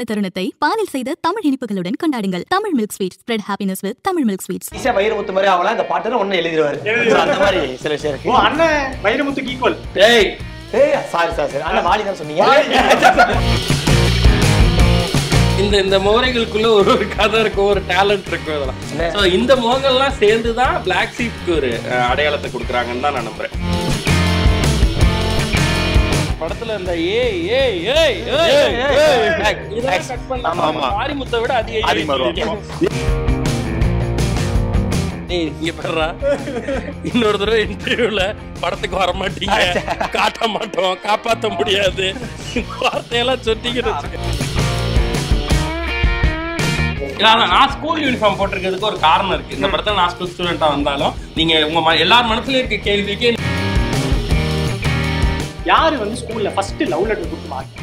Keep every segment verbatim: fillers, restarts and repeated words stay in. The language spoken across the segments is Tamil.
மகிழ்ச்சியான தருணத்தை பாலில் செய்த தமிழ் இனிப்புகளுடன் கொண்டாடுங்கள். Tamil milk sweets. Spread happiness with Tamil milk sweets. ஈஸியா வைரமுத்து மாதிரி அவள அந்த பாட்டுல ஒண்ணு எழுதிடுவாரு. அந்த மாதிரி சில விஷயம் இருக்கு. ஓ அண்ணன் வைரமுத்துக்கு ஈக்குவல். டேய் டேய் சாரி சாரி சாரி அண்ணா வாலி தான் சொன்னீங்க. இந்த இந்த முகரைகளுக்குள்ள ஒரு ஒரு கதை இருக்கும், ஒரு டேலண்ட் இருக்கும். இதெல்லாம் ஸோ இந்த முகங்கள்லாம் சேர்ந்து தான் பிளாக் ஷீப்க்கு ஒரு அடையாளத்தை கொடுக்குறாங்கன்னு தான் நான் நம்புறேன். படத்துல இந்த ஏய் ஏய் ஏய் இதெல்லாம் கட் பண்ணாம மாரிமுத்தை விட அதிகம். இங்க பாருடா, இன்னொரு தடவை இன்டர்வியூல படத்துக்கு வர மாட்டீங்க, காட்ட மாட்டோம், காப்பாற்ற முடியாது, வார்த்தையெல்லாம் சொன்னீங்கன்னு. நான் ஸ்கூல் யூனிஃபார்ம் போட்டிருக்கிறதுக்கு ஒரு காரணம் இருக்கு. இந்த படத்துல நான் ஸ்கூல் ஸ்டூடெண்டா வந்தாலும் நீங்க உங்க எல்லார் மனசுல இருக்க கேள்விக்கு யாரு வந்து ஸ்கூல்ல ஃபர்ஸ்ட் லவ் லெட்டர் கொடுத்து மாட்டேன்.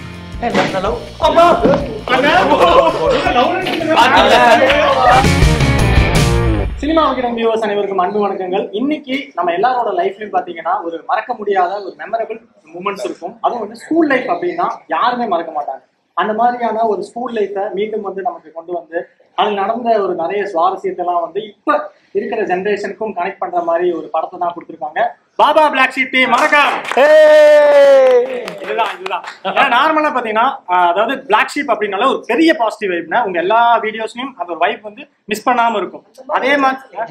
சினிமா விகடன் வியூவர்ஸ் அனைவருக்கும் அன்பு வணக்கங்கள். இன்னைக்கு நம்ம எல்லாரோட லைஃப்லயும் பாத்தீங்கன்னா ஒரு மறக்க முடியாத ஒரு மெமரபிள் மூமெண்ட்ஸ் இருக்கும். அதுவும் வந்து ஸ்கூல் லைஃப் அப்படின்னா யாருமே மறக்க மாட்டாங்க. அந்த மாதிரியான ஒரு ஸ்கூல் லைஃபை மீண்டும் வந்து நமக்கு கொண்டு வந்து அது நடந்த ஒரு நிறைய சுவாரஸ்யத்தெல்லாம் வந்து இப்ப இருக்கிற ஜெனரேஷனுக்கும் கனெக்ட் பண்ற மாதிரி ஒரு படத்தை தான் கொடுத்துருக்காங்க. பாபா பிளாக்ஷீப் டீம் வணக்கம். இதுதான் இதுதான் ஏன்னா நார்மலா பாத்தீங்கன்னா அதாவது பிளாக்ஷீப் அப்படின்னால ஒரு பெரிய பாசிட்டிவ் வைப்னா உங்க எல்லா வீடியோஸ்லயும் அந்த ஒரு வைப் வந்து மிஸ் பண்ணாம இருக்கும். அதே மாதிரி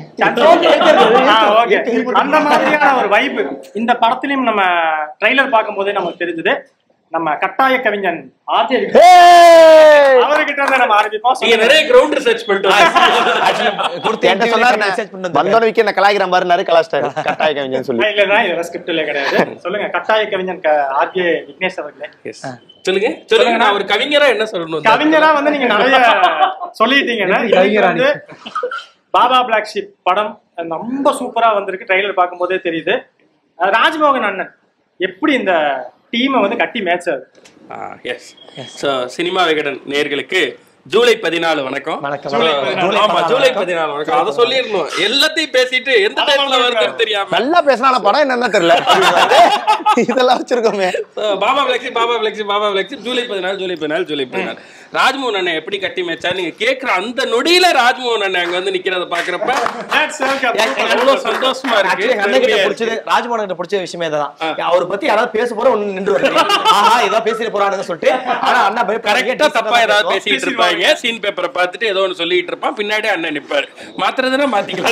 அந்த மாதிரியான ஒரு வைப் இந்த படத்திலையும் நம்ம ட்ரெய்லர் பார்க்கும் போதே நமக்கு தெரிஞ்சது. நம்ம கட்டாய கவிஞன் ஆர்ஜே அவர்கிட்ட இருந்து நம்ம ஆரம்பிப்போம். நீங்க நிறைய கிரவுண்ட் ரிசர்ச் பண்ணிட்டு கொடுத்து என்ன சொன்னாரு ரிசர்ச் பண்ணி வந்தோன வீக்கே நான் கலாய்க்கிற மாதிரி நிறைய கலாய்ச்சாரு கட்டாய கவிஞன் சொல்லி. இல்ல இல்ல இது ஸ்கிரிப்ட்ல கிடையாது. சொல்லுங்க கட்டாய கவிஞன் ஆர்ஜே விக்னேஷ் அவர்களே. சொல்லுங்க சொல்லுங்க. நான் ஒரு கவிஞரா என்ன சொல்லணும்? கவிஞரா வந்து நீங்க நிறைய சொல்லிட்டீங்கன்னா வந்து பாபா பிளாக்ஷீப் படம் ரொம்ப சூப்பரா வந்திருக்கு. ட்ரெய்லர் பார்க்கும் போதே தெரியுது. ராஜ்மோகன் அண்ணன் எப்படி இந்த டீமை வந்து கட்டி மேட்சாரு. எஸ் ஸோ சினிமா விகடன் நேயர்களுக்கு ஜூலை பதினாலு வணக்கம். ஆமா ஜூலை பதினாலு வணக்கம். அதை சொல்லிடணும். எல்லாத்தையும் பேசிட்டு எந்த டைம்ல வருதுன்னு தெரியாம நல்லா பேசினா படம் என்னன்னு தெரியல. இதெல்லாம் வச்சிருக்கோமே. பாபா பிளாக்ஷீப் பாபா பிளாக்ஷீப் பாபா பிளாக்ஷீப் ஜூலை பதினாலு ஜூலை பதினாலு ஜூலை பதினாலு ராஜ்மோகன் அண்ணன் எப்படி கட்டி மேட்சா நீங்க கேக்குற அந்த நொடியில ராஜ்மோகன் அண்ணன் அங்க வந்து நிக்கிறத பாக்குறப்ப அவ்வளவு சந்தோஷமா இருக்கு. ராஜ்மோகன் கிட்ட பிடிச்ச விஷயமே தான். அவரை பத்தி யாராவது பேச போற ஒண்ணு நின்று ஏதாவது பேசிட்டு போறான்னு சொல்லிட்டு ஆனா அண்ணா கரெக்டா தப்பா ஏதாவது பேசிட்டு இருப்பாங்க. சீன் பேப்பரை பார்த்துட்டு ஏதோ ஒன்று சொல்லிட்டு இருப்பான். பின்னாடி அண்ணன் நிப்பாரு. மாத்துறதுன்னா மாத்திக்கலாம்.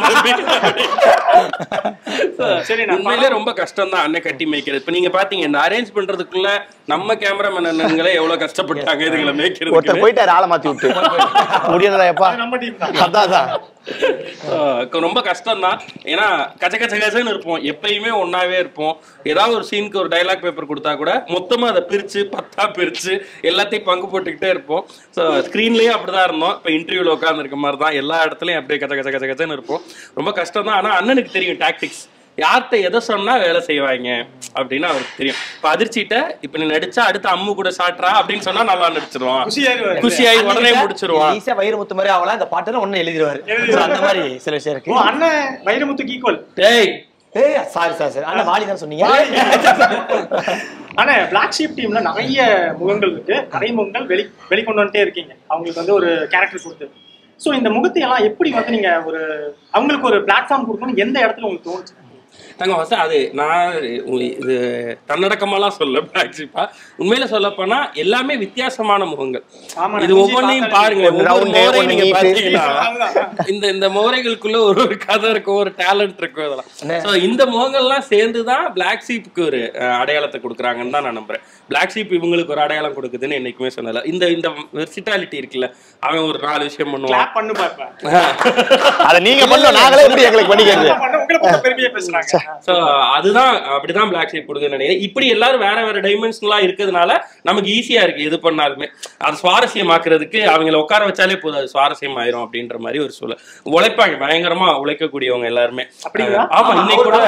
உண்மையிலே ரொம்ப கஷ்டம் தான் அண்ணன் கட்டி மேய்க்கிறது. இப்ப நீங்க பாத்தீங்க இந்த அரேஞ்ச் பண்றதுக்குள்ள நம்ம கேமராமேன் அண்ணன்களே எவ்வளவு கஷ்டப்பட்டாங்க இதுகளை மேய்க்கிறது. போயிட்டாரு ஆளை மாத்தி விட்டு முடியலடா எப்பா. அதான் ரொம்ப கஷ்டம் தான். ஏன்னா கச்ச கச்ச கச்சன்னு இருப்போம், எப்பயுமே ஒன்னாவே இருப்போம். ஏதாவது ஒரு சீனுக்கு ஒரு டைலாக் பேப்பர் கொடுத்தா கூட மொத்தமா அதை பிரிச்சு பத்தா பிரிச்சு எல்லாத்தையும் பங்கு போட்டுக்கிட்டே இருப்போம். ஸோ ஸ்க்ரீன்லயும் அப்படிதான் இருந்தோம். இப்போ இன்டர்வியூல உட்கார்ந்து இருக்க மாதிரி தான் எல்லா இடத்துலயும் அப்படியே கச்ச கச்ச கச்ச கச்சன்னு இருப்போம். ரொம்ப கஷ்டம் தான். ஆனா அண்ணனுக்கு தெரியும் டாக்டிக்ஸ். யார்கிட்ட எதை சொன்னா வேலை செய்வாங்க அப்படின்னு அவருக்கு தெரியும். இப்ப அதிர்ச்சிட்ட இப்ப நீ நடிச்சா அடுத்த அம்மு கூட சாட்டுறா அப்படின்னு சொன்னா நல்லா நடிச்சிருவான். குஷியாகி உடனே முடிச்சிருவான். ஈஸியா வைரமுத்து மாதிரி அவள அந்த பாட்டுல ஒண்ணு எழுதிடுவாரு. அந்த மாதிரி சில விஷயம் இருக்கு. ஓ அண்ணன் வைரமுத்துக்கு ஈக்குவல். டேய் டேய் சாரி சாரி சாரி அண்ணா வாலி தான் சொன்னீங்க. ஆனா பிளாக்ஷீப் டீம்ல நிறைய முகங்கள் இருக்கு. நிறைய முகங்கள் வெளி வெளிக்கொண்டு வந்துட்டே இருக்கீங்க. அவங்களுக்கு வந்து ஒரு கேரக்டர் கொடுத்து ஸோ இந்த முகத்தை எல்லாம் எப்படி வந்து நீங்க ஒரு அவங்களுக்கு ஒரு பிளாட்ஃபார்ம் கொடுக்கணும் எந்த இடத்துல உங்களுக்கு தோணுச்சு? நாங்க ஃபர்ஸ்ட் அது நான் இது தன்னடக்கமாலாம் சொல்ல பிளாக்ஷீப்பா உண்மையில சொல்ல போனா எல்லாமே வித்தியாசமான முகங்கள். இது ஒவ்வொன்றையும் பாருங்க. நீங்க பாத்தீங்கன்னா இந்த இந்த முகரைகளுக்குள்ள ஒரு ஒரு கதை இருக்கும், ஒரு டேலண்ட் இருக்கும். இதெல்லாம் ஸோ இந்த முகங்கள்லாம் சேர்ந்துதான் பிளாக்ஷீப்புக்கு ஒரு அடையாளத்தை கொடுக்குறாங்கன்னு தான் நான் நம்புறேன். பிளாக்ஷீப் இவங்களுக்கு ஒரு அடையாளம் கொடுக்குதுன்னு என்னைக்குமே சொன்னல. இந்த இந்த வெர்சிட்டாலிட்டி இருக்குல்ல, அவன் ஒரு நாலு விஷயம் பண்ணுவான். பண்ணு பாப்பேன் அத நீங்க பண்ண நாங்களே எப்படி எங்களுக்கு பண்ணிக்கிறது. உங்களுக்கு பெருமையா பேசுறாங்க. சோ அதுதான் அப்படிதான் பிளாக்ஷீப் கொடுக்குன்னு நினைக்கிறேன். இப்படி எல்லாரும் வேற வேற டைமென்ஷன்லாம் இருக்கிறதுனால நமக்கு ஈஸியா இருக்கு எது பண்ணாலுமே. அது சுவாரஸ்யமாக்குறதுக்கு அவங்களை உட்கார வச்சாலே போதும், அது சுவாரசியம் ஆயிரும் அப்படின்ற மாதிரி ஒரு சூழல். உழைப்பாங்க, பயங்கரமா உழைக்கக்கூடியவங்க எல்லாருமே. ஆமா இன்னைக்கு கூட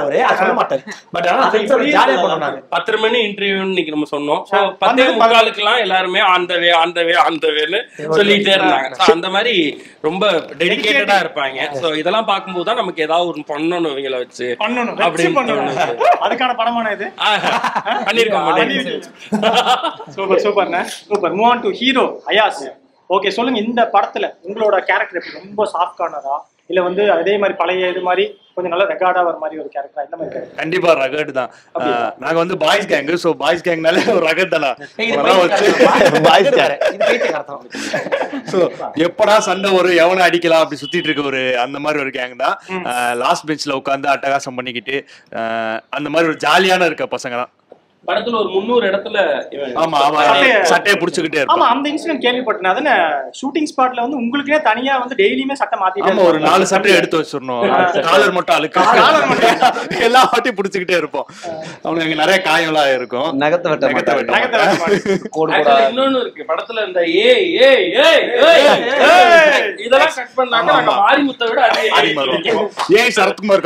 பத்தரை மணி இன்டர்வியூ இன்னைக்கு நம்ம சொன்னோம். பத்தே முக்காலுக்கு எல்லாம் எல்லாருமே அந்த வே அந்த வே அந்த வேன்னு சொல்லிட்டே இருந்தாங்க. அந்த மாதிரி ரொம்ப டெடிகேட்டடா இருப்பாங்க. சோ இதெல்லாம் பார்க்கும்போது தான் நமக்கு ஏதாவது ஒரு பண்ணணும் இவங்களை வச்சு பண்ணணும் வெச்சு பண்ணணும். அதுக்கான படமான இது பண்ணிருக்கோம். சூப்பர் சூப்பர்ண்ணே super. Move on to hero Ayaz. Okay, சொல்லுங்க, இந்த படத்துல உங்களோட கேரக்டர் எப்படி, ரொம்ப சாஃப்ட் கார்னரா இல்ல வந்து அதே மாதிரி பழைய இது மாதிரி கொஞ்சம் நல்ல ரெக்கார்டா வர மாதிரி ஒரு கேரக்டர்? இந்த மாதிரி கண்டிப்பா ரகட் தான். நாங்க வந்து பாய்ஸ் கேங், சோ பாய்ஸ் கேங்னால ஒரு ரகட் தானா. பாய்ஸ் கேங் இது பேச்சு அர்த்தம். சோ எப்படா சண்டை ஒரு எவனை அடிக்கலாம் அப்படி சுத்திட்டு இருக்க ஒரு அந்த மாதிரி ஒரு கேங் தான். லாஸ்ட் பெஞ்ச்ல உட்கார்ந்து அட்டகாசம் பண்ணிக்கிட்டு அந்த மாதிரி ஒரு ஜாலியான இருக்க பசங்க தான். படத்துல ஒரு முந்நூறு இடத்துல ஆமா ஆமா சட்டையை புடிச்சுக்கிட்டே இருப்பான். ஆமா, அந்த இன்சிடென்ட் கேள்விப்பட்டேன். அதன ஷூட்டிங் ஸ்பாட்ல வந்து உங்களுக்கே தனியா வந்து டெய்லியுமே சட்டை மாத்திட்டு ஆமா ஒரு நாலு சட்டை எடுத்து வச்சிரணும். காலர் மட்டும் அழுக்கு, எல்லா வாட்டியும் புடிச்சுக்கிட்டே இருப்போம். அவனுக்கு அங்க நிறைய காயம்லாம் இருக்கும். நகத்தை வெட்ட நகத்தை வெட்ட இன்னொன்னு இருக்கு படத்துல, இந்த ஏய் ஏய் ஏய் இதெல்லாம் கட் பண்ணாங்க. நாங்க மாரிமுத்தை விட ஏய் சரத்குமார்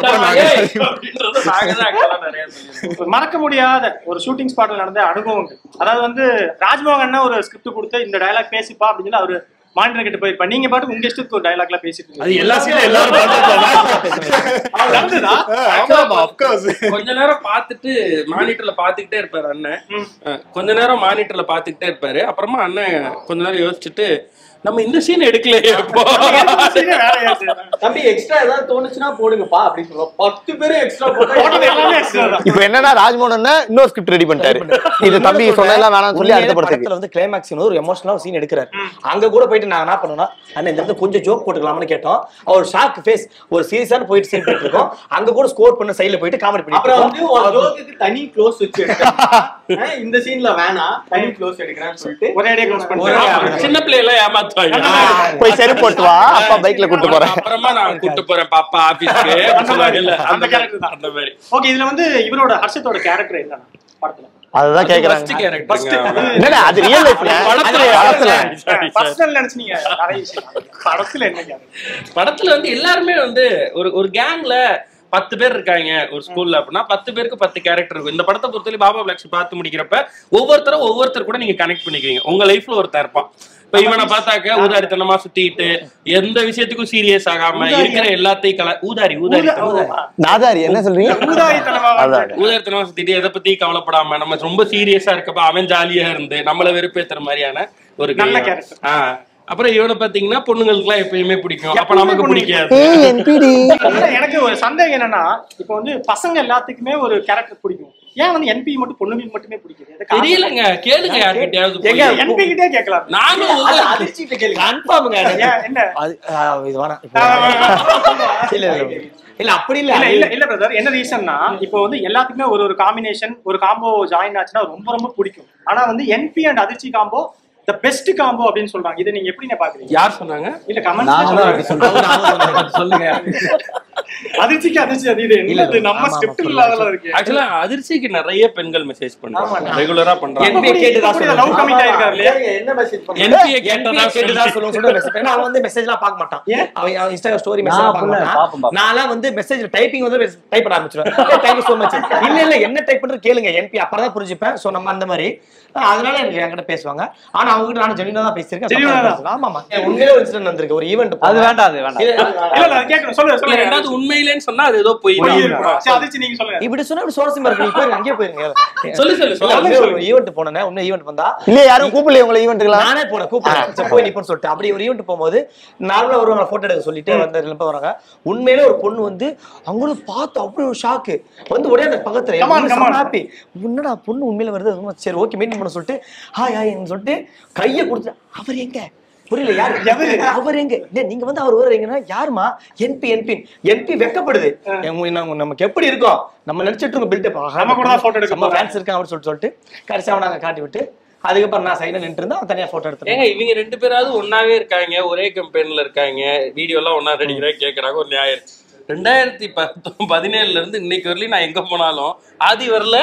மறக்க முடியாத ஒரு ஷூட்டிங் ஸ்பாட்ல நடந்த அனுபவங்கள். அதாவது வந்து ராஜ்மோகன் ஒரு ஸ்கிரிப்ட் கொடுத்து இந்த டயலாக் பேசிப்பா அப்படின்னு சொல்லி அவரு மானிட்டர் கிட்ட போயிருப்பா. நீங்க பாட்டு உங்க இஷ்டத்துக்கு ஒரு டயலாக்ல பேசிட்டு அது எல்லா சீனும் எல்லாரும் நடந்ததா? கொஞ்ச நேரம் பாத்துட்டு மானிட்டர்ல பாத்துக்கிட்டே இருப்பாரு அண்ணன். கொஞ்ச நேரம் மானிட்டர்ல பாத்துக்கிட்டே இருப்பாரு. அப்புறமா அண்ணன் கொஞ்ச நேரம் யோசிச்சுட்டு நம்ம இந்த சீன் எடுக்கலையே தம்பி எக்ஸ்ட்ரா ஏதாவது தோணுச்சுன்னா போடுங்கப்பா அப்படின்னு சொல்லுவோம். பத்து பேரும் எக்ஸ்ட்ரா போட்டா இப்ப என்னன்னா ராஜ்மோகன் இன்னொரு ஸ்கிரிப்ட் ரெடி பண்ணிட்டாரு. இது தம்பி சொன்னதெல்லாம் வேணாம்னு சொல்லி அடுத்த படத்துல வந்து கிளைமாக்ஸ் ஒரு எமோஷனலா சீன் எடுக்கிறாரு. அங்க கூட போயிட்டு நான் என்ன பண்ணுவேன்னா, அண்ணா இந்த இடத்துல கொஞ்சம் ஜோக் போட்டுக்கலாம்னு கேட்டோம். அவர் ஷாக் ஃபேஸ் ஒரு சீரியஸான போயிட்டு சீன் போயிட்டு இருக்கோம். அங்க கூட ஸ்கோர் பண்ண சைடுல போயிட்டு காமெடி பண்ணி அப்புறம் வந்து ஒரு ஜோக்குக்கு தனி க்ளோஸ் வச்சு இந்த சீன்ல வேணாம் தனி க்ளோஸ் எடுக்கறான்னு சொல்லிட்டு ஒரே அடியே க்ளோஸ் பண்ணுவாங்க. சின்ன பிள்ளைல ஏமாத்துவாங்க. போய் செருப்பு போட்டு வா, அப்பா பைக்ல கூட்டி போறேன், அப்புறமா நான் கூட்டி போறேன் பாப்பா ஆபீஸ்க்கு சொல்லுவாங்கல்ல, அந்த கேரக்டர் தான் அந்த மாதிரி. ஓகே, இதுல வந்து இவரோட ஹர்ஷத்தோட கேரக்டர் என்னன்னா படத்துல அதுதான் கேக்குறாங்க. என்னடா அது ரியல் லைஃப்ல படத்துல படத்துல பர்சனல் நினைச்சீங்க நிறைய விஷயம். படத்துல என்ன படத்துல வந்து எல்லாருமே வந்து ஒரு ஒரு கேங்ல பத்து பேர் இருக்காங்க ஒரு ஸ்கூல்ல அப்படின்னா பத்து பேருக்கு பத்து கேரக்டர் இருக்கும். இந்த படத்தை பொறுத்தவரை பாபா பிளாக்ஷீப் பார்த்து முடிக்கிறப்ப ஒவ்வொருத்தரும் ஒவ்வொருத்தர் கூட நீங்க கனெக்ட் பண்ணிக்குவீங்க. உங்க லைஃப்ல ஒருத்தர் இருப்பான். இப்ப இவனை பார்த்தாக்க ஊதாரித்தனமா சுத்திட்டு எந்த விஷயத்துக்கும் சீரியஸ் ஆகாம இருக்கிற எல்லாத்தையும் கல ஊதாரி ஊதாரி நாதாரி என்ன சொல்றீங்க? ஊதாரித்தனமா சுத்திட்டு எதை பத்தி கவலைப்படாம நம்ம ரொம்ப சீரியஸா இருக்கப்ப அவன் ஜாலியா இருந்து நம்மள வெறுப்பேத்துற மாதிரியான ஒரு நல்ல கேரக்டர். ஆஹ் அப்புறம் இவனை பாத்தீங்கன்னா பொண்ணுங்களுக்கு எல்லாம் எப்பயுமே பிடிக்கும், அப்ப நமக்கு பிடிக்காது. எனக்கு ஒரு சந்தேகம் என்னன்னா, இப்ப வந்து பசங்க எல்லாத்துக்குமே ஒரு கேரக்டர் பிடிக்கும், ஏன் வந்து என்பி மட்டும் பொண்ணுங்களுக்கு மட்டுமே பிடிக்குது? தெரியலங்க, கேளுங்க யார்கிட்டயாவது. என்பி கிட்டே கேட்கலாம். நானும் அதிர்ச்சிட்டு கேளுங்க, கன்ஃபார்ம்ங்க. என்ன இது வேணாம் இல்ல இல்ல அப்படி இல்ல இல்ல இல்ல பிரதர். என்ன ரீசன்னா, இப்போ வந்து எல்லாத்துக்குமே ஒரு ஒரு காம்பினேஷன் ஒரு காம்போ ஜாயின் ஆச்சுன்னா ரொம்ப ரொம்ப பிடிக்கும். ஆனா வந்து என்பி அண்ட் அதிர்ச்சி காம்போ the best combo அப்படினு சொல்றாங்க. இத நீங்க எப்படி பாக்குறீங்க? யார் சொன்னாங்க? இல்ல கமெண்ட்ஸ் சொல்லுங்க. அதிர்ச்சிக்கு அதிர்ச்சி அது இது நம்ம ஸ்கிரிப்ட் இல்லாதல இருக்கு. एक्चुअली அதிர்ச்சிக்கு நிறைய பெண்கள் மெசேஜ் பண்றாங்க, ரெகுலரா பண்றாங்க. என்பி கேட்டதா சொல்லுங்க, லவ் கமிட் ஆயிருக்காரு இல்லையா? என்ன மெசேஜ் பண்றாங்க? என்பி கேட்டதா கேட்டதா சொல்லுங்க சொல்லுங்க மெசேஜ் பண்ணா அவன் வந்து மெசேஜ்லாம் பார்க்க மாட்டான். அவன் இன்ஸ்டா ஸ்டோரி மெசேஜ் பார்க்க மாட்டான். நான்லாம் வந்து மெசேஜ் டைப்பிங் வந்து டைப் பண்ண ஆரம்பிச்சிடுவேன். Thank you so much. இல்ல இல்ல என்ன டைப் பண்ற கேளுங்க என்பி, அப்பதான் புரிஞ்சுப்பேன். சோ நம்ம அந்த மாதிரி அதனால எனக்கு என்கிட்ட பேசுவாங்க. ஆனா அவங்க கிட்ட நான் ஜெனியூனா தான் பேசியிருக்கேன். ஆமா ஆமா உண்மையிலே ஒரு இன்சிடென்ட் வந்திருக்கு. ஒரு ஈவென்ட் அது வேண்டாம் அது வேண்டாம் இல்ல நான் கேக்குறேன். சொல்லுங்க சொல்லுங்க. ரெண்டாவது உண்மையிலேன்னு சொன்னா அது ஏதோ போய் சரி அதிர்ச்சி நீங்க சொல்லுங்க. இப்படி சொன்னா இப்படி சுவாரஸ்யமா இருக்கு. நீங்க போய் அங்கேயே போயிருங்க. சொல்லு சொல்லு சொல்லு. ஒரு ஈவென்ட் போனேன். உண்மை ஈவென்ட் வந்தா இல்ல யாரும் கூப்பிடல உங்களை ஈவென்ட்க்கு. நானே போனேன் கூப்பிடுறேன். சரி போய் நிப்போன்னு சொல்லிட்டு அப்படி ஒரு ஈவென்ட் போகும்போது நார்மலா வருவாங்க போட்டோ எடுக்க சொல்லிட்டு வந்து நிலப்ப வராங்க. உண்மையிலே ஒரு பொண்ணு வந்து அவங்களும் பார்த்து அப்படி ஒரு ஷாக்கு வந்து உடனே அந்த பக்கத்துல ஹாப்பி என்னடா பொண்ணு உண்மையில வருது. சரி ஓகே மீட் பண்ண சொல்லிட்டு ஹாய் ஹாய்ன்னு சொல்லிட்டு கையை கொடுத்து அவர் எங்க புரியல யாரு அவர் எங்க நீங்க வந்து அவர் வர்றீங்கன்னா யாருமா என்பி என்பி என்பி வெக்கப்படுது. நமக்கு எப்படி இருக்கும் நம்ம நினைச்சிட்டு இருக்கோம் பில்டப் நம்ம கூட போட்டோ எடுக்க நம்ம ஃபேன்ஸ் இருக்காங்க அப்படின்னு சொல்லிட்டு சொல்லிட்டு கடைசியா நாங்க காட்டி விட்டு அதுக்கப்புறம் நான் சைடுல நின்று இருந்தா தனியா போட்டோ எடுத்தேன். ஏங்க இவங்க ரெண்டு பேராவது ஒன்னாவே இருக்காங்க, ஒரே கம்பெனில இருக்காங்க, வீடியோ எல்லாம் ஒன்னா ரெடிக்கிறா கேக்குறாங்க. ஒரு நியாயம். ரெண்டாயிரத்தி பத்து பதினேழுல இருந்து இன்னைக்கு வரலையும் நான் எங்க போனாலும் ஆதி வரல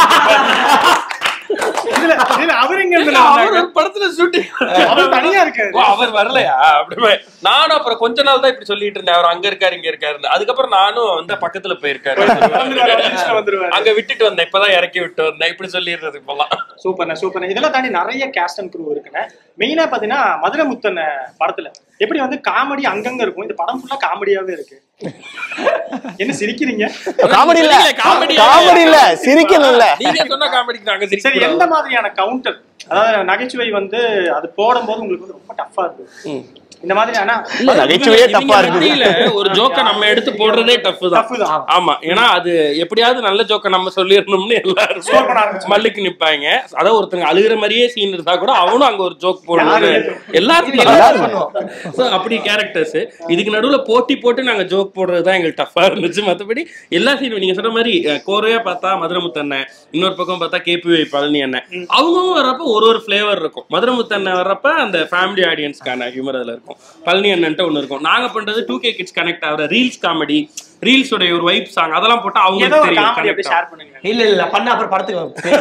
படத்துல ஷூட்டிங் அவர் வரலையா அப்படி நானும் அப்புறம் கொஞ்ச நாள் தான் இப்படி சொல்லிட்டு இருந்தேன். அவர் அங்க இருக்காரு இங்க இருக்காரு. அதுக்கப்புறம் நானும் வந்து பக்கத்துல போயிருக்காரு, அங்க விட்டுட்டு வந்தேன், இப்பதான் இறக்கி விட்டு வந்தேன் இப்படி சொல்லிடுறது இப்பெல்லாம். Super super. இதெல்லாம் தாண்டி நிறைய கேஸ்ட் அண்ட் க்ரூ இருக்குன்னு. மெயினா பாத்தீங்கன்னா மதுரை முத்தன் படத்துல எப்படி வந்து காமெடி அங்கங்க இருக்கும், இந்த படம் ஃபுல்லா காமெடியாவே இருக்கு. என்ன சிரிக்கிறீங்க? காமெடி இல்ல காமெடி இல்ல சிரிக்கணும் இல்ல நீங்க சொன்ன காமெடிக்கு நாங்க சரி, சிரிக்கிறோம். எந்த மாதிரியான கவுண்டர், அதாவது நகைச்சுவை வந்து அது போடும்போது உங்களுக்கு வந்து ரொம்ப டஃப்பா இருக்கு இந்த மாதிரி? ஆனா இல்ல நகைச்சுவையே டஃப்பா இருக்கு. இல்ல ஒரு ஜோக்க நம்ம எடுத்து போடுறதே டஃப் தான். ஆமா, ஏன்னா அது எப்படியாவது நல்ல ஜோக்க நம்ம சொல்லிடணும்னு எல்லாரும் மல்லுக்கு நிப்பாங்க. அதாவது ஒருத்தங்க அழுகிற மாதிரியே சீன் இருந்தா கூட அவனும் அங்க ஒரு ஜோக் போடுறது எல்லாருக்கும் எல்லாரும் அப்படி கேரக்டர்ஸ். இதுக்கு நடுவுல போட்டி போட்டு நாங்க ஜோக் போடுறதுதான் எங்களுக்கு டஃப்பா இருந்துச்சு. மத்தபடி எல்லா சீனும் நீங்க சொல்ற மாதிரி கோரையா பார்த்தா மதுரமுத்து அண்ணன், இன்னொரு பக்கம் பார்த்தா கேபி பழனி அண்ணன், அவங்களும் வர்றப்ப ஒரு ஒரு பிளேவர் இருக்கும். மதுரமுத்து அண்ணன் வர்றப்ப அந்த ஃபேமிலி ஆடியன்ஸ்க்கான ஹியூமர் அதுல இருக்கும். பழனி அண்ணன்ட்ட ஒண்ணு இருக்கும். நாங்க பண்றது டூ கே கிட்ஸ் கனெக்ட் ஆகிற ரீல்ஸ் காமெடி, ரீல்ஸ் உடைய ஒரு வைப் சாங் அதெல்லாம் போட்டா அவங்களுக்கு தெரியும். இல்ல இல்ல பண்ண அப்புறம் படத்துக்கு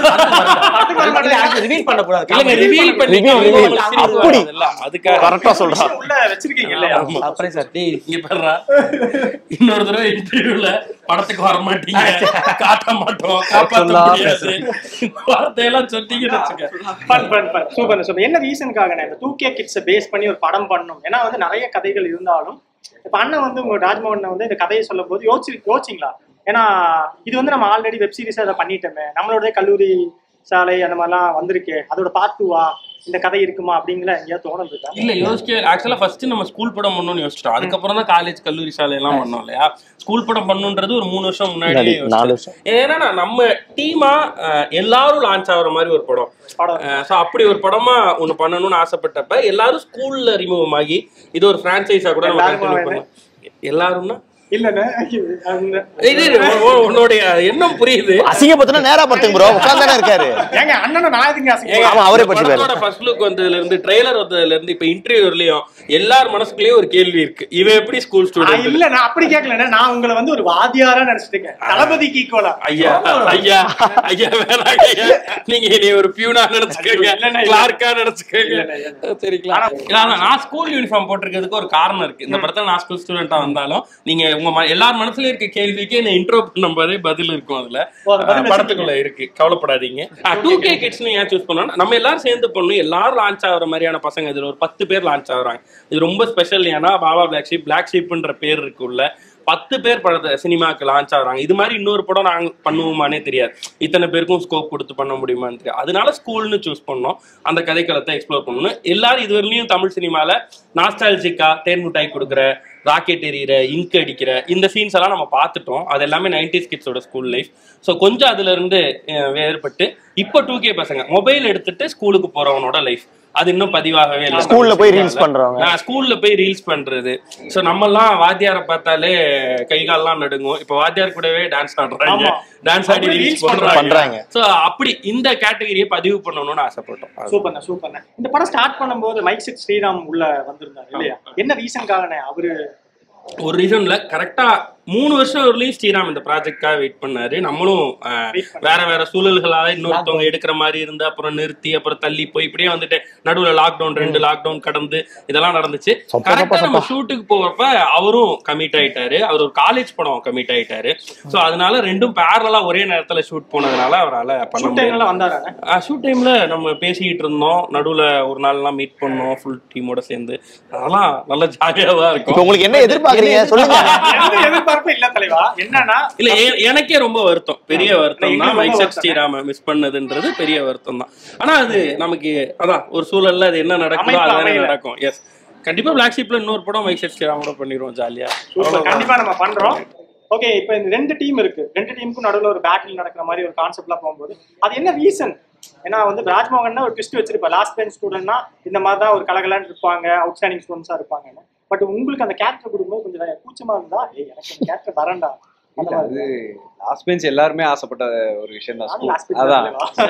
ரிவீல் பண்ண கூடாது. இல்லங்க ரிவீல் பண்ணி அப்படி அதுக்காக கரெக்ட்டா சொல்றா. உள்ள வச்சிருக்கீங்கல்ல. அப்புறம் சார் டேய் இங்க பாருடா, இன்னொரு தடவை இன்டர்வியூல படத்துக்கு வர மாட்டீங்க, காட்ட மாட்டோம், காப்பாத்த முடியாது வார்த்தையெல்லாம் சொன்னீங்கன்னு வச்சுக்க. Fun fun fun super super. என்ன ரீசனுக்காக இந்த டூ கே கிட்ஸை பேஸ் பண்ணி ஒரு படம் பண்ணணும்? ஏன்னா வந்து நிறைய கதைகள் இருந்தாலும் இப்ப அண்ணன் வந்து உங்க ராஜ்மோகன் வந்து இந்த கதையை சொல்லும் போது யோசிச்சு யோசிச்சிங்களா? ஏன்னா இது வந்து நம்ம ஆல்ரெடி வெப் சீரிஸா அதை பண்ணிட்டோமே, நம்மளோட கல்லூரி சாலை அந்த மாதிரிலாம் வந்திருக்கு, அதோட பார்ட் டூவா இந்த கதை இருக்குமா அப்படிங்கிற எங்கேயாவது தோணல் இருக்கா? இல்ல யோசிக்க ஆக்சுவலா ஃபர்ஸ்ட் நம்ம ஸ்கூல் படம் பண்ணணும்னு யோசிச்சிட்டோம். அதுக்கப்புறம் தான் காலேஜ் கல்லூரி சாலை எல்லாம் பண்ணோம் இல்லையா. ஸ்கூல் படம் பண்ணுன்றது ஒரு மூணு வருஷம் முன்னாடி. ஏன்னா நம்ம டீமா எல்லாரும் லான்ச் ஆகுற மாதிரி ஒரு படம், அப்படி ஒரு படமா ஒண்ணு பண்ணணும்னு ஆசைப்பட்டப்ப எல்லாரும் ஸ்கூல்ல ரிமூவ் ஆகி இது ஒரு பிரான்சைஸா கூட நம்ம கண்டினியூ பண்ணோம். எல்லாரும்னா உன்னுடைய எண்ணம் புரியுது. அசிங்கப்பத்தனா நேரா படுத்துங்க ப்ரோ, உட்கார்ந்தானே இருக்காரு. ஏங்க அண்ணனை நான் எதுங்க அசிங்க? ஆமா அவரே படுத்துறாரு. படத்தோட ஃபர்ஸ்ட் லுக் வந்ததுல இருந்து ட்ரைலர் வந்ததுல இருந்து இப்ப இன்டர்வியூ வரலையும் எல்லார் மனசுக்குள்ளேயும் ஒரு கேள்வி இருக்கு, இவன் எப்படி ஸ்கூல் ஸ்டூடெண்ட்? இல்ல நான் அப்படி கேட்கல, நான் உங்களை வந்து ஒரு வாத்தியாரா நினைச்சிட்டேன், தளபதிக்கு ஈக்குவலா. ஐயா ஐயா ஐயா வேணாங்க ஐயா, நீங்க என்னை ஒரு பியூனா நினைச்சுக்கோங்க, கிளார்க்கா நினைச்சுக்கோங்க சரிங்களா? நான் ஸ்கூல் யூனிஃபார்ம் போட்டிருக்கிறதுக்கு ஒரு காரணம் இருக்கு. இந்த படத்துல நான் ஸ்கூல் ஸ்டூடெண்டா வந்தாலும் நீங்க உங்க எல்லார் மனசுல இருக்க கேள்விக்கு என்ன இன்ட்ரோ பண்ணும் போதே பதில் இருக்கும் அதுல படத்துக்குள்ள இருக்கு, கவலைப்படாதீங்க. டூ கே கிட்ஸ் ஏன் சூஸ் பண்ணோம்னா நம்ம எல்லாரும் சேர்ந்து பண்ணணும், எல்லாரும் லான்ச் ஆகிற மாதிரியான பசங்க. இதுல ஒரு பத்து பேர் லான்ச் ஆகுறாங்க. இது ரொம்ப ஸ்பெஷல். ஏன்னா பாபா பிளாக்ஷீப் பிளாக்ஷீப்ன்ற பேர் இருக்குள்ள பத்து பேர் படத்தை சினிமாக்கு லான்ச் ஆகுறாங்க. இது மாதிரி இன்னொரு படம் நாங்க பண்ணுவோமானே தெரியாது, இத்தனை பேருக்கும் ஸ்கோப் கொடுத்து பண்ண முடியுமான்னு தெரியாது. அதனால ஸ்கூல்னு சூஸ் பண்ணோம், அந்த கதைக்களத்தை எக்ஸ்ப்ளோர் பண்ணணும். எல்லாரும் இதுவரையிலையும் தமிழ் சினிமால நாஸ்டாலஜிக்கா தேன் மிட்டாய் கொடுக்குற, ராக்கெட் எறிகிற, இங்க் அடிக்கிற இந்த சீன்ஸ் எல்லாம் நம்ம பார்த்துட்டோம். அது எல்லாமே நைன்டிஸ் கிட்ஸோட ஸ்கூல் லைஃப். ஸோ கொஞ்சம் அதுல இருந்து வேறுபட்டு இப்போ டூ கே பசங்க மொபைல் எடுத்துட்டு ஸ்கூலுக்கு போறவனோட லைஃப் அது இன்னும் பதிவாகவே இல்லை. ஸ்கூல்ல போய் ரீல்ஸ் பண்றாங்க. நான் ஸ்கூல்ல போய் ரீல்ஸ் பண்றது. ஸோ நம்ம எல்லாம் வாத்தியாரை பார்த்தாலே கை கால்லாம் நடுங்கும். இப்போ வாத்தியார் கூடவே டான்ஸ் ஆடுறாங்க, டான்ஸ் ஆடி ரீல்ஸ் பண்றாங்க. ஸோ அப்படி இந்த கேட்டகரியை பதிவு பண்ணணும்னு ஆசைப்பட்டோம். சூப்பர்ண்ணா சூப்பர்ண்ணா. இந்த படம் ஸ்டார்ட் பண்ணும்போது மைக்செட் ஸ்ரீராம் உள்ள வந்திருந்தாரு இல்லையா? என்ன ரீசன்காக அவரு? ஒரு ரீசன்ல கரெக்டா மூணு வருஷம் வரலையும் ஸ்ரீராம் இந்த ப்ராஜெக்டாக வெயிட் பண்ணாரு. நம்மளும் வேற வேற சூழல்களால இன்னொருத்தவங்க எடுக்கிற மாதிரி இருந்து அப்புறம் நிறுத்தி அப்புறம் தள்ளி போய் இப்படியே வந்துட்டு நடுவுல லாக்டவுன் ரெண்டு லாக்டவுன் கடந்து இதெல்லாம் நடந்துச்சு. கரெக்டா நம்ம ஷூட்டுக்கு போகிறப்ப அவரும் கமிட் ஆயிட்டாரு. அவர் ஒரு காலேஜ் படம் கமிட் ஆயிட்டாரு. ஸோ அதனால ரெண்டும் பேரலா ஒரே நேரத்துல ஷூட் போனதுனால அவரால் பண்ண முடியல. ஷூட் டைம்ல நம்ம பேசிக்கிட்டு இருந்தோம், நடுவுல ஒரு நாள் எல்லாம் மீட் பண்ணோம் ஃபுல் டீமோட சேர்ந்து. அதெல்லாம் நல்ல ஜாலியாக தான் இருக்கும். உங்களுக்கு என்ன எதிர்பார்க்கறீங்க சொல்லுங்க. இல்ல தலைவா, என்னன்னா இல்ல எனக்கே ரொம்ப வருத்தம், பெரிய வருத்தம் தான் மைக்செட் ஸ்ரீராம மிஸ் பண்ணதுன்றது பெரிய வருத்தம் தான். ஆனா அது நமக்கு அதான் ஒரு சூழல்ல அது என்ன நடக்குதோ அதானே நடக்கும். எஸ் கண்டிப்பா பிளாக்ஷீப்ல இன்னொரு படம் மைக்செட் ஸ்ரீராமோட பண்ணிடுவோம் ஜாலியா. கண்டிப்பா நம்ம பண்றோம். ஓகே, இப்ப இந்த ரெண்டு டீம் இருக்கு, ரெண்டு டீமுக்கும் நடுவில் ஒரு பேட்டில் நடக்கிற மாதிரி ஒரு கான்செப்ட்லாம் போகும்போது அது என்ன ரீசன்? ஏன்னா வந்து ராஜ்மோகன் ஒரு ட்விஸ்ட் வச்சிருப்பா, லாஸ்ட் பெஞ்ச் ஸ்டூடெண்ட்னா இந்த மாதிரி தான் ஒரு கலகலான்னு இருப்பாங்க, அவுட்ஸ்டாண்டிங் ஸ்டூடெண்ட்ஸா இருப்பாங்க. பட் உங்களுக்கு அந்த கேரக்டர் கொடுக்கும்போது கொஞ்சம் கூச்சமா இருந்தா எனக்கு அந்த கேரக்டர் வரண்டா. அது லாஸ்ட் பெஞ்ச் எல்லாருமே ஆசைப்பட்ட ஒரு விஷயம் தான். அதான்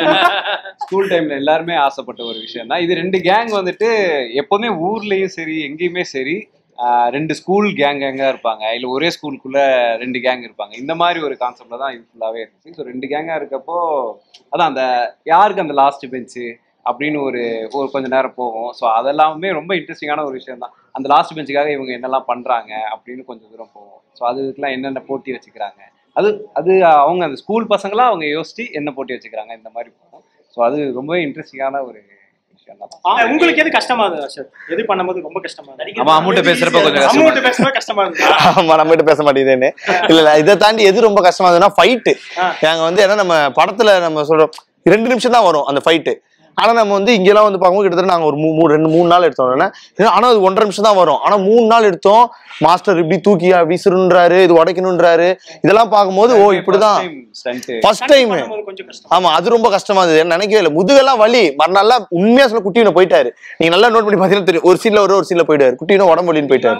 ஸ்கூல் டைம்ல எல்லாருமே ஆசைப்பட்ட ஒரு விஷயம் தான். இது ரெண்டு கேங் வந்துட்டு எப்போதுமே ஊர்லயும் சரி எங்கேயுமே சரி ரெண்டு ஸ்கூல் கேங் கேங்கா இருப்பாங்க, இல்லை ஒரே ஸ்கூலுக்குள்ள ரெண்டு கேங் இருப்பாங்க. இந்த மாதிரி ஒரு கான்செப்ட்ல தான் இது ஃபுல்லாவே இருந்துச்சு. ஸோ ரெண்டு கேங்கா இருக்கப்போ அதான் அந்த யாருக்கு அந்த லாஸ்ட் பெஞ்சு அப்படின்னு ஒரு ஒரு கொஞ்சம் நேரம் போகும். ஸோ அதெல்லாமே ரொம்ப இன்ட்ரெஸ்டிங்கான ஒரு விஷயம் தான். அந்த லாஸ்ட் பெஞ்சுக்காக இவங்க என்னெல்லாம் பண்றாங்க அப்படின்னு கொஞ்சம் தூரம் போகும். ஸோ அதுக்கெல்லாம் என்னென்ன போட்டி வச்சுக்கிறாங்க, அது அது அவங்க அந்த ஸ்கூல் பசங்களாம் அவங்க யோசிச்சு என்ன போட்டி வச்சுக்கிறாங்க இந்த மாதிரி போகும். ஸோ அது ரொம்ப இன்ட்ரெஸ்டிங்கான ஒரு விஷயம் தான். உங்களுக்கு எது கஷ்டமா இருந்தது சார்? எது பண்ணும்போது ரொம்ப கஷ்டமா இருந்தது? ஆமா, அமௌண்ட் பேசுறப்ப கொஞ்சம் அமௌண்ட் பேசுறப்ப கஷ்டமா இருந்தது. ஆமா, நம்ம கிட்ட பேச மாட்டேங்குதுன்னு இல்ல இல்ல இதை தாண்டி எது ரொம்ப கஷ்டமா இருந்ததுன்னா ஃபைட்டு. நாங்க வந்து ஏன்னா நம்ம படத்துல நம்ம சொல்றோம் ரெண்டு நிமிஷம் தான் வரும் அந்த ஃபைட்டு. ஆனா நம்ம வந்து இங்கெல்லாம் வந்து பார்க்கும்போது கிட்டத்தட்ட நாங்க ஒரு மூணு ரெண்டு மூணு நாள் எடுத்தோம். ஆனா அது ஒன்றரை நிமிஷம் தான் வரும். ஆனா மூணு நாள் எடுத்தோம். மாஸ்டர் இப்படி தூக்கி வீசுன்றாரு, இது உடைக்கணும்ன்றாரு. இதெல்லாம் பார்க்கும்போது ஓ இப்படிதான் ஃபர்ஸ்ட் டைம். ஆமா, அது ரொம்ப கஷ்டமா இருந்தது. நினைக்கவே இல்லை. முதுகெல்லாம் வலி. மறுநாள் உண்மையா சொல்ல குட்டியின போயிட்டாரு. நீங்க நல்லா நோட் பண்ணி பாத்தீங்கன்னா தெரியும். ஒரு சீன்ல ஒரு ஒரு சீன்ல போயிட்டாரு. குட்டியின உடம்பு வலின்னு போயிட்டாரு.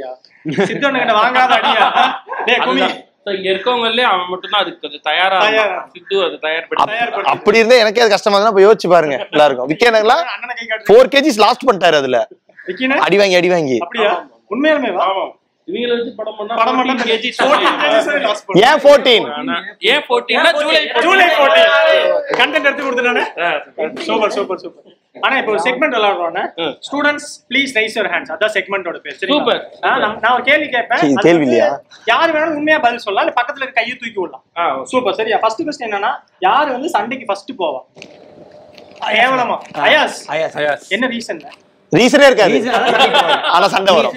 இங்க இருக்கவங்களே அவன் மட்டும் தான் அதுக்கு கொஞ்சம் தயாரா சித்து அது தயார். அப்படி இருந்தா எனக்கே அது கஷ்டமா இருந்தா போய் யோசிச்சு பாருங்க எல்லாருக்கும். விக்கேனங்களா ஃபோர் கேஜிஸ் லாஸ்ட் பண்ணிட்டாரு. அதுல அடி வாங்கி அடி வாங்கி உண்மையாலுமே இவங்கள வச்சு படம் பண்ணா பதினான்கு கேஜி ஏன் பதினான்கு ஏன் பதினான்கு ஜூலை ஜூலை பதினான்கு கண்டென்ட் எடுத்து கொடுத்துட்டானே. Super super super. ஆனா இப்போ ஒரு செக்மெண்ட் விளையாடுறோம்னா students please raise your hands. அதான் செக்மெண்டோட பேர். சூப்பர். நான் ஒரு கேள்வி கேட்பேன். கேள்வி இல்லையா? யார் வேணாலும் உண்மையா பதில் சொல்லலாம், இல்ல பக்கத்துல இருக்க கையை தூக்கி விடலாம். சூப்பர். சரியா? ஃபர்ஸ்ட் क्वेश्चन என்னன்னா யார் வந்து சண்டைக்கு ஃபர்ஸ்ட் போவா? கேவலமா அயாஸ். அயாஸ் என்ன ரீசன்? ரீசனே இருக்காது. ஆனா சண்டை வரும்.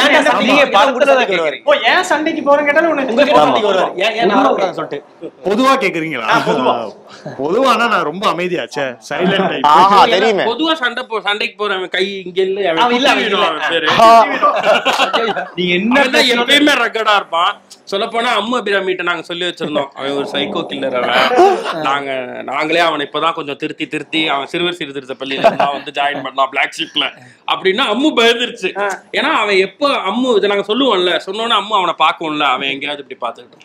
ஓ ஏன் சண்டைக்கு போறேன்னு கேட்டாலும் சொல்லிட்டு பொதுவா கேக்குறீங்களா? பொதுவானா நான் ரொம்ப அமைதியாச்சே, சைலண்ட் டைப். ஆஹா தெரியுமே. பொதுவா சண்டை போ சண்டைக்கு போறவன் கை இங்க இல்ல அவன் இல்ல பேரு. நீங்க என்ன எப்பயுமே ரெக்கார்டா இருப்பான். சொல்ல போனா அம்மா அபிராமிட்ட நாங்க சொல்லி வச்சிருந்தோம் அவன் ஒரு சைக்கோ கில்லர். அவன் நாங்க நாங்களே அவனை இப்பதான் கொஞ்சம் திருத்தி திருத்தி அவன் சிறுவர் சீர்திருத்த பள்ளியில வந்து ஜாயின் பண்ணலாம் பிளாக்ஷீப்ல அப்படின்னா அம்மு பயந்துருச்சு. ஏன்னா அவன் எப்ப அம்மு இதை நாங்க சொல்லுவோம்ல, சொன்னோன்னா அம்மு அவனை பாக்கும்ல, அவன் எங்கேயாவது இப்படி பாத்துக்கிட்டு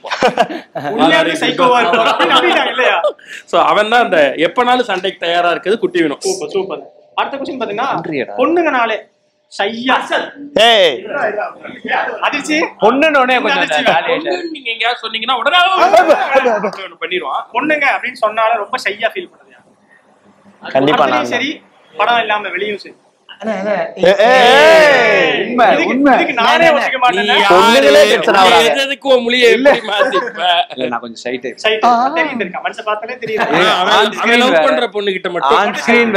இருப்பான். சோ அவன் தான் அந்த எப்பனாலும் சண்டைக்கு தயாரா இருக்குது குட்டி வேணும். Super super. அடுத்த क्वेश्चन பாத்தீங்கன்னா பொண்ணுங்கனாலே சையா ஏய் அதிர்ச்சி பொண்ணுனோனே கொஞ்சம் நீங்க எங்கயாவது சொன்னீங்கன்னா உடனே பண்ணிடுவான். பொண்ணுங்க அப்படின்னு சொன்னால ரொம்ப சையா ஃபீல் பண்ணுது. கண்டிப்பா நான் சரி படம் இல்லாம வெளியும் சரி. நானே ஒத்துக்க மாட்டேன். பண்ற பொண்ணு கிட்ட மட்டும்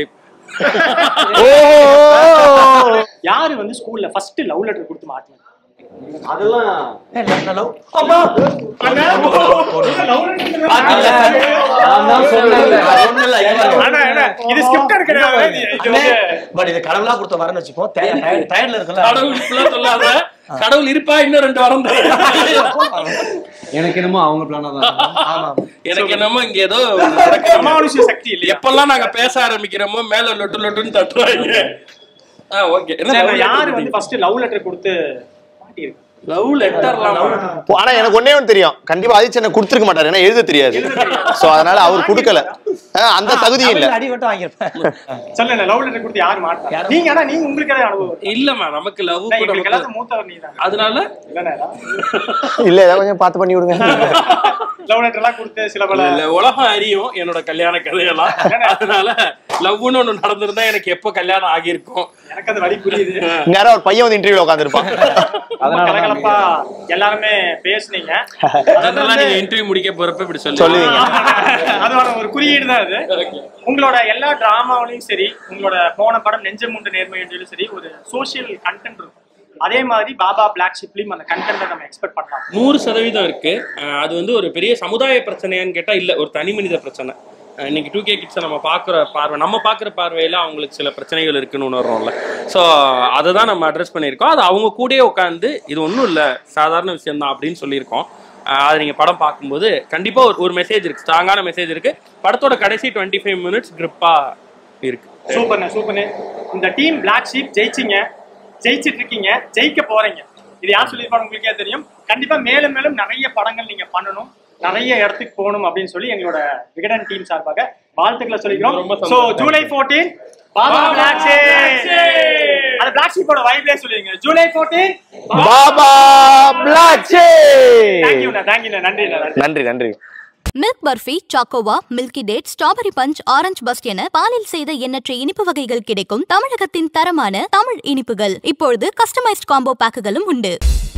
யாரு வந்து ஸ்கூல்ல ஃபர்ஸ்ட் லவ் லெட்டர் கொடுத்து மாட்டினாங்க? அதெல்லாம் கடவுளா கொடுத்த வரன்னு வச்சுப்போம். டயர்ட்ல இருக்குல்ல கடவுள் இருப்பா இன்னும் ரெண்டு வாரம் எனக்கு என்னமோ அவங்க பிளானா தான். எனக்கு என்னமோ இங்க ஏதோ அமானுஷ்ய சக்தி இல்ல. எப்பெல்லாம் நாங்க பேச ஆரம்பிக்கிறோமோ மேல லொட்டு லொட்டுன்னு தட்டுறாங்க. ஓகே, யாரு வந்து ஃபர்ஸ்ட் லவ் லெட்டர் கொடுத்து மாட்டிருக்கு? லவ் லெட்டர்லாம் ஆனா எனக்கு ஒன்னே ஒன்று தெரியும், கண்டிப்பா ஆதித்ய என்ன கொடுத்துருக்க மாட்டாரு, ஏன்னா எழுத தெரியாது. சோ அதனால அவர் கொடுக்கல, அந்த தகுதி இல்ல. அடி மட்டும் வாங்கிருப்பேன். சொல்லுங்க, லவ் லெட்டர் கொடுத்து யாரு மாட்டா? நீங்க ஆனா நீங்க உங்களுக்கு ஏதாவது அனுபவம் இல்லம்மா? நமக்கு லவ் கூட மூத்தவர் நீ தான், அதனால இல்ல ஏதாவது கொஞ்சம் பார்த்து பண்ணி விடுங்க. லவ் லெட்டர் எல்லாம் கொடுத்து சில பல இல்ல உலகம் அறியும் என்னோட கல்யாண கதையெல்லாம். அதனால லவ்னு ஒண்ணு நடந்திருந்தா எனக்கு எப்ப கல்யாணம் ஆகியிருக்கும். எனக்கு அது வழி புரியுது. நேரம் ஒரு பையன் வந்து இன்டர்வியூல உட்கார்ந்திருப்பான். கலகலப்பா எல்லாருமே பேசுனீங்க, அதனால நீங்க இன்டர்வியூ முடிக்க போறப்ப இப்படி சொல்லுவீங்க. அதோட ஒரு குறியீடு தான் அது. உங்களோட எல்லா டிராமாவிலையும் சரி, உங்களோட போன படம் நெஞ்சமுண்டு நேர்மையிலும் சரி, ஒரு சோசியல் கண்டென்ட் இருக்கும். அதே மாதிரி பாபா பிளாக்ஷிப்லயும் அந்த கண்டென்ட் நம்ம எக்ஸ்பெக்ட் பண்ணலாம். நூறு சதவீதம் இருக்கு. அது வந்து ஒரு பெரிய சமுதாய பிரச்சனையான்னு கேட்டா இல்ல, ஒரு தனி மனித பிரச்சனை. இன்னைக்கு டூ கே கிட்ஸை நம்ம பார்க்குற பார்வை, நம்ம பார்க்குற பார்வையில் அவங்களுக்கு சில பிரச்சனைகள் இருக்குன்னு உணர்றோம்ல. ஸோ அதை தான் நம்ம அட்ரஸ் பண்ணியிருக்கோம். அது அவங்க கூடயே உட்காந்து இது ஒன்றும் இல்லை, சாதாரண விஷயம்தான் அப்படின்னு சொல்லியிருக்கோம். அது நீங்கள் படம் பார்க்கும்போது கண்டிப்பாக ஒரு ஒரு மெசேஜ் இருக்குது, ஸ்ட்ராங்கான மெசேஜ் இருக்குது. படத்தோட கடைசி டுவெண்ட்டி ஃபைவ் மினிட்ஸ் கிரிப்பாக இருக்குது. சூப்பர்ண்ணே சூப்பர்ண்ணே. இந்த டீம் பிளாக் ஷீப் ஜெயிச்சிங்க, ஜெயிச்சிட்டு இருக்கீங்க, ஜெயிக்க போறீங்க. இது யார் சொல்லியிருப்பாங்க உங்களுக்கே தெரியும். கண்டிப்பா மேலும் மேலும் நிறைய படங்கள் நீங்க பண்ணணும், நிறைய இடத்துக்கு போகணும் அப்படின்னு சொல்லி எங்களோட விகடன் டீம் சார்பாக வாழ்த்துக்களை சொல்லிக்கிறோம். சோ ஜூலை பதினான்கு பாபா பிளாக்ஷீப், அந்த பிளாக்ஷீப்போட வைப்லே சொல்லுங்க. ஜூலை பதினான்கு பாபா பிளாக்ஷீப். थैंक यू ना, थैंक यू ना, நன்றி நன்றி நன்றி. Milk burfi, chocova, milky date, strawberry punch, orange burst என பாலில் செய்த எண்ணற்ற இனிப்பு வகைகள் கிடைக்கும் தமிழகத்தின் தரமான தமிழ் இனிப்புகள். இப்பொழுது கஸ்டமைஸ்ட் காம்போ பேக்குகளும் உண்டு.